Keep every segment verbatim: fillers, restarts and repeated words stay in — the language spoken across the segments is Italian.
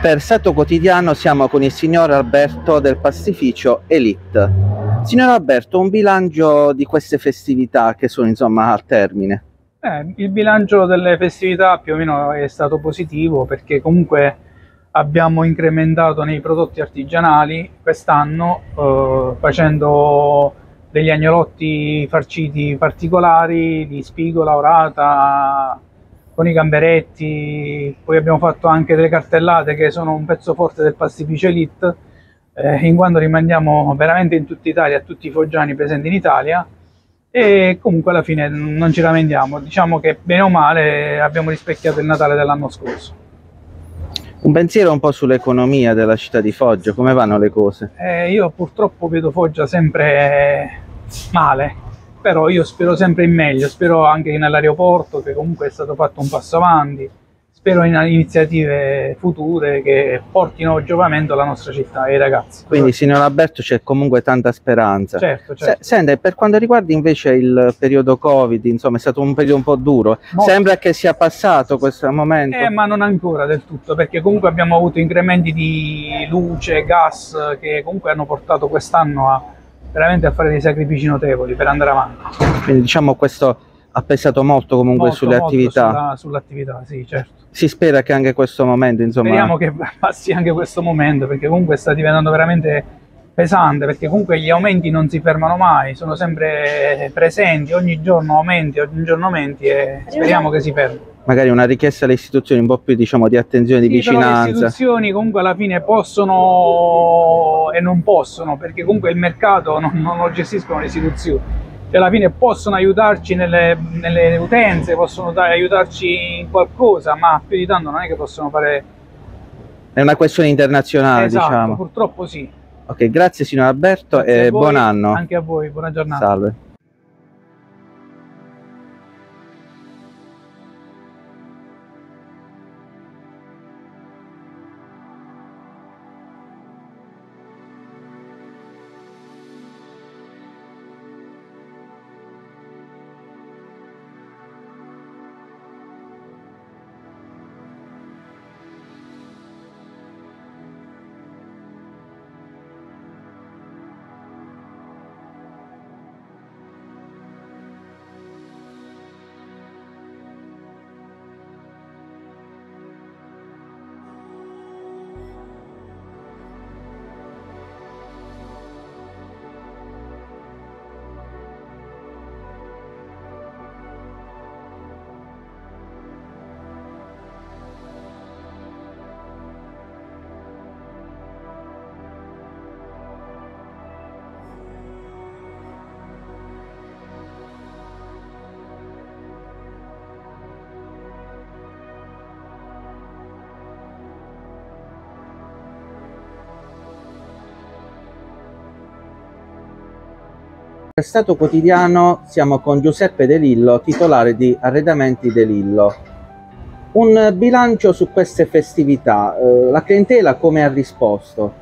Per Stato Quotidiano siamo con il signor Alberto del pastificio Elite. Signor Alberto, un bilancio di queste festività che sono insomma al termine. Eh, il bilancio delle festività più o meno è stato positivo, perché comunque abbiamo incrementato nei prodotti artigianali quest'anno, eh, facendo degli agnolotti farciti particolari di spigola, orata, con i gamberetti. Poi abbiamo fatto anche delle cartellate che sono un pezzo forte del pastificio Elite, eh, in quanto rimandiamo veramente in tutta Italia a tutti i foggiani presenti in Italia, e comunque alla fine non ci lamentiamo. Diciamo che bene o male abbiamo rispecchiato il Natale dell'anno scorso. Un pensiero un po' sull'economia della città di Foggia, come vanno le cose? Eh, io purtroppo vedo Foggia sempre male, però io spero sempre in meglio, spero anche nell'aeroporto, che comunque è stato fatto un passo avanti, spero in iniziative future che portino giovamento alla nostra città e ai ragazzi. Quindi signor Alberto c'è comunque tanta speranza. Certo, certo. Se, senta, per quanto riguarda invece il periodo Covid, insomma è stato un periodo un po' duro, Molto. Sembra che sia passato questo momento? Eh, ma non ancora del tutto, perché comunque abbiamo avuto incrementi di luce, gas, che comunque hanno portato quest'anno a veramente a fare dei sacrifici notevoli per andare avanti. Quindi diciamo questo ha pesato molto comunque molto, sulle molto attività. Sull'attività, sull sì, certo. Si spera che anche questo momento, insomma... Speriamo che passi anche questo momento, perché comunque sta diventando veramente pesante, perché comunque gli aumenti non si fermano mai, sono sempre presenti, ogni giorno aumenti, ogni giorno aumenti, e speriamo che si fermi. Magari una richiesta alle istituzioni un po' più, diciamo, di attenzione, di sì, vicinanza. Però le istituzioni comunque alla fine possono e non possono, perché comunque il mercato non, non lo gestiscono le istituzioni. Cioè alla fine possono aiutarci nelle, nelle utenze, possono aiutarci in qualcosa, ma più di tanto non è che possono fare... È una questione internazionale, esatto, diciamo. Purtroppo sì. Ok, grazie signor Alberto. Grazie e voi, buon anno. Anche a voi, buona giornata. Salve. Per Stato Quotidiano siamo con Giuseppe De Lillo, titolare di Arredamenti De Lillo. Un bilancio su queste festività, eh, la clientela come ha risposto?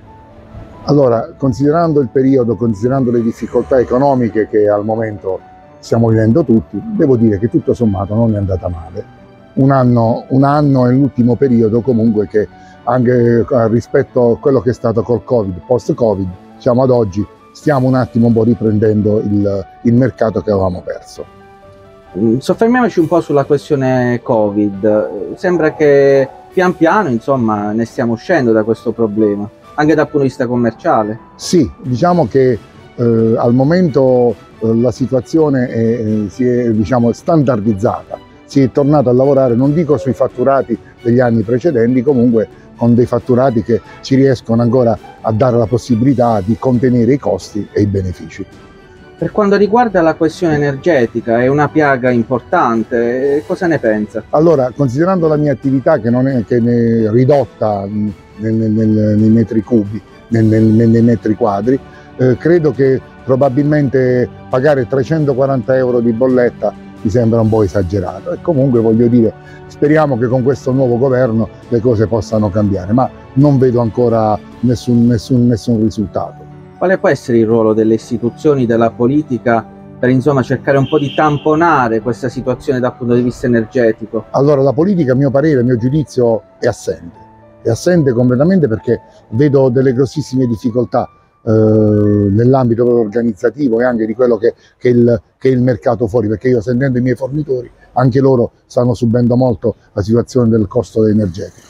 Allora, considerando il periodo, considerando le difficoltà economiche che al momento stiamo vivendo tutti, devo dire che tutto sommato non è andata male. Un anno, un anno è l'ultimo periodo comunque che anche rispetto a quello che è stato col Covid, post-Covid, diciamo ad oggi, stiamo un attimo un po' riprendendo il, il mercato che avevamo perso. Soffermiamoci un po' sulla questione Covid. Sembra che pian piano, insomma, ne stiamo uscendo da questo problema, anche dal punto di vista commerciale. Sì, diciamo che eh, al momento eh, la situazione è, eh, si è, diciamo, standardizzata, si è tornato a lavorare, non dico sui fatturati degli anni precedenti, comunque con dei fatturati che ci riescono ancora a dare la possibilità di contenere i costi e i benefici. Per quanto riguarda la questione energetica, è una piaga importante, cosa ne pensa? Allora, considerando la mia attività che non è, che è ridotta nel, nel, nel, nei metri cubi, nel, nel, nei metri quadri, eh, credo che probabilmente pagare trecentoquaranta euro di bolletta mi sembra un po' esagerato, e comunque voglio dire, speriamo che con questo nuovo governo le cose possano cambiare, ma non vedo ancora nessun, nessun, nessun risultato. Quale può essere il ruolo delle istituzioni, della politica, per insomma cercare un po' di tamponare questa situazione dal punto di vista energetico? Allora, la politica, a mio parere, a mio giudizio, è assente. è assente completamente perché vedo delle grossissime difficoltà eh, nell'ambito organizzativo e anche di quello che, che, il, che è il mercato fuori, perché io sentendo i miei fornitori, anche loro stanno subendo molto la situazione del costo energetico.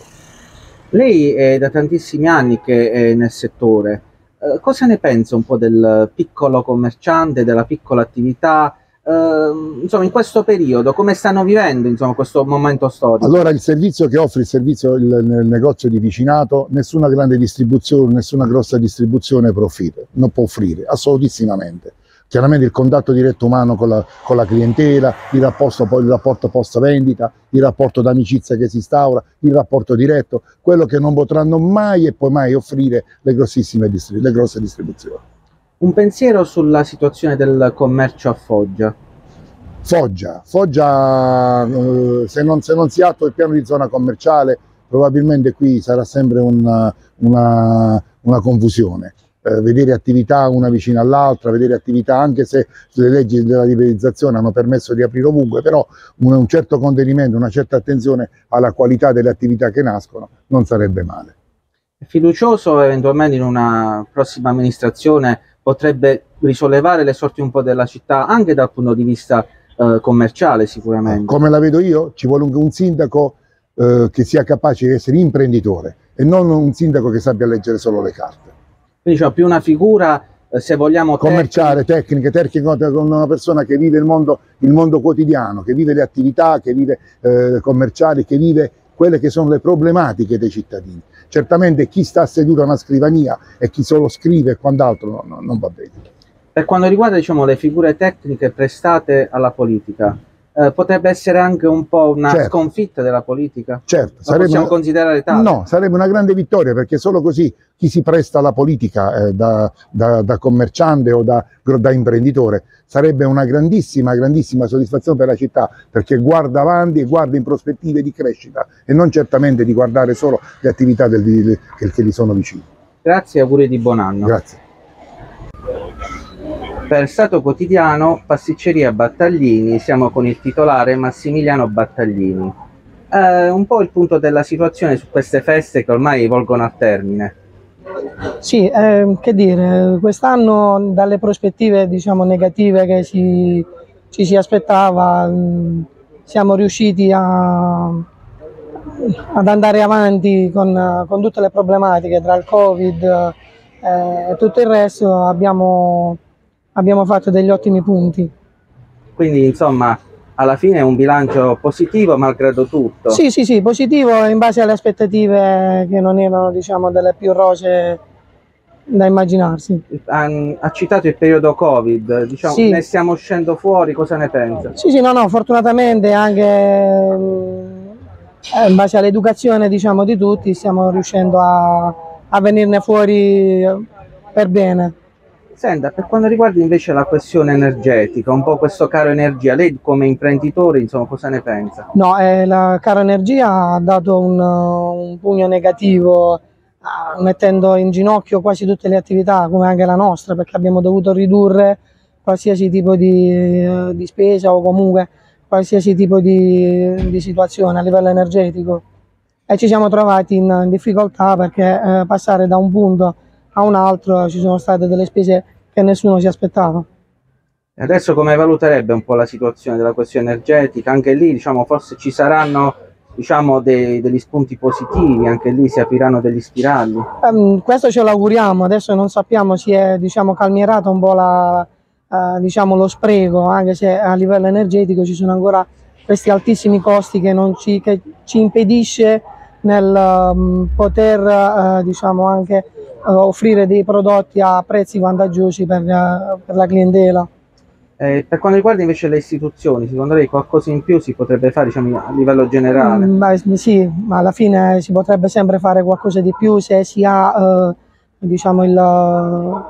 Lei è da tantissimi anni che è nel settore, eh, cosa ne pensa un po' del piccolo commerciante, della piccola attività? Uh, insomma, in questo periodo come stanno vivendo insomma questo momento storico? Allora, il servizio che offre il servizio il, nel negozio di vicinato, nessuna grande distribuzione, nessuna grossa distribuzione può offrire, non può offrire assolutissimamente. Chiaramente il contatto diretto umano con la, con la clientela, il rapporto, poi il rapporto post vendita, il rapporto d'amicizia che si instaura, il rapporto diretto, quello che non potranno mai e poi mai offrire le grossissime le grosse distribuzioni. Un pensiero sulla situazione del commercio a Foggia. Foggia, Foggia eh, se, non, se non si attua il piano di zona commerciale, probabilmente qui sarà sempre una, una, una confusione. Eh, vedere attività una vicina all'altra, vedere attività, anche se le leggi della liberalizzazione hanno permesso di aprire ovunque, però un, un certo contenimento, una certa attenzione alla qualità delle attività che nascono non sarebbe male. È fiducioso eventualmente in una prossima amministrazione potrebbe risollevare le sorti un po' della città anche dal punto di vista eh, commerciale sicuramente? Come la vedo io, ci vuole un, un sindaco eh, che sia capace di essere imprenditore e non un sindaco che sappia leggere solo le carte. Quindi diciamo più una figura, eh, se vogliamo, commerciale, tecnica, tecnica, con una persona che vive il mondo, il mondo quotidiano, che vive le attività, che vive eh, commerciali, che vive quelle che sono le problematiche dei cittadini. Certamente chi sta seduto a una scrivania e chi solo scrive e quant'altro no, no, non va bene. Per quanto riguarda diciamo, le figure tecniche prestate alla politica, eh, potrebbe essere anche un po' una certo. sconfitta della politica? Certo. La possiamo una... considerare tale? No, sarebbe una grande vittoria, perché solo così chi si presta alla politica eh, da, da, da commerciante o da, da imprenditore sarebbe una grandissima, grandissima soddisfazione per la città, perché guarda avanti e guarda in prospettive di crescita e non certamente di guardare solo le attività del, di, che, che gli sono vicine. Grazie e auguri di buon anno. Grazie. Per Stato Quotidiano, Pasticceria Battaglini, siamo con il titolare Massimiliano Battaglini. Eh, un po' il punto della situazione su queste feste che ormai volgono a termine. Sì, eh, che dire, quest'anno dalle prospettive diciamo, negative che si, ci si aspettava, mh, siamo riusciti a, ad andare avanti con, con tutte le problematiche tra il Covid eh, e tutto il resto, abbiamo, abbiamo fatto degli ottimi punti. Quindi insomma alla fine è un bilancio positivo malgrado tutto? Sì, sì, sì, positivo in base alle aspettative che non erano diciamo, delle più rosee da immaginarsi. Ha, ha citato il periodo Covid, diciamo, sì. Ne stiamo uscendo fuori, cosa ne pensa? Sì, sì, no, no, fortunatamente anche eh, in base all'educazione diciamo, di tutti stiamo riuscendo a, a venirne fuori per bene. Senta, per quanto riguarda invece la questione energetica, un po' questo caro energia, lei come imprenditore insomma cosa ne pensa? No, eh, la caro energia ha dato un, un pugno negativo uh, mettendo in ginocchio quasi tutte le attività come anche la nostra, perché abbiamo dovuto ridurre qualsiasi tipo di, uh, di spesa o comunque qualsiasi tipo di, di situazione a livello energetico e ci siamo trovati in, in difficoltà perché uh, passare da un punto a un altro ci sono state delle spese che nessuno si aspettava. Adesso come valuterebbe un po' la situazione della questione energetica? Anche lì diciamo forse ci saranno diciamo dei, degli spunti positivi, anche lì si apriranno degli spiragli. Um, questo ce l'auguriamo, adesso non sappiamo se è diciamo calmierato un po' la, uh, diciamo, lo spreco, anche se a livello energetico ci sono ancora questi altissimi costi che, non ci, che ci impedisce nel um, poter uh, diciamo anche uh, offrire dei prodotti a prezzi vantaggiosi per, uh, per la clientela. Eh, per quanto riguarda invece le istituzioni, secondo lei qualcosa in più si potrebbe fare diciamo, a livello generale? Mm, beh, sì, ma alla fine si potrebbe sempre fare qualcosa di più se si ha uh, diciamo il,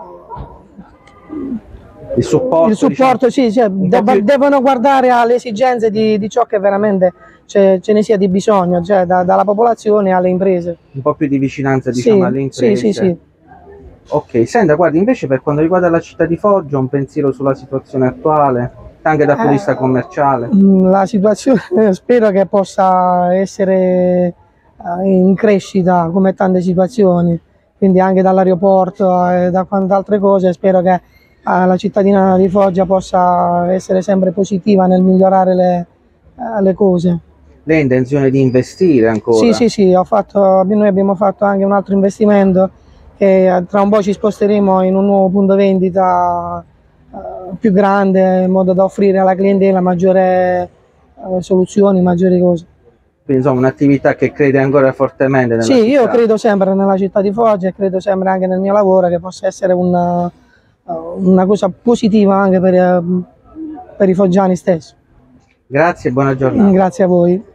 il supporto. Il supporto diciamo, sì, cioè, deb più... devono guardare alle esigenze di, di ciò che veramente ce ne sia di bisogno, cioè da, dalla popolazione alle imprese. Un po' più di vicinanza diciamo sì, alle imprese. Sì, sì, sì. Ok, senta, guardi, invece per quanto riguarda la città di Foggia, un pensiero sulla situazione attuale, anche dal punto di vista commerciale? La situazione spero che possa essere eh, in crescita come tante situazioni, quindi anche dall'aeroporto e da quante altre cose. Spero che eh, la cittadina di Foggia possa essere sempre positiva nel migliorare le, eh, le cose. Lei ha intenzione di investire ancora? Sì, sì, sì, ho fatto, noi abbiamo fatto anche un altro investimento che tra un po' ci sposteremo in un nuovo punto vendita eh, più grande, in modo da offrire alla clientela maggiori eh, soluzioni, maggiori cose. Quindi insomma un'attività che crede ancora fortemente nella Sì, città. io credo sempre nella città di Foggia e credo sempre anche nel mio lavoro che possa essere una, una cosa positiva anche per, per i foggiani stessi. Grazie e buona giornata. Grazie a voi.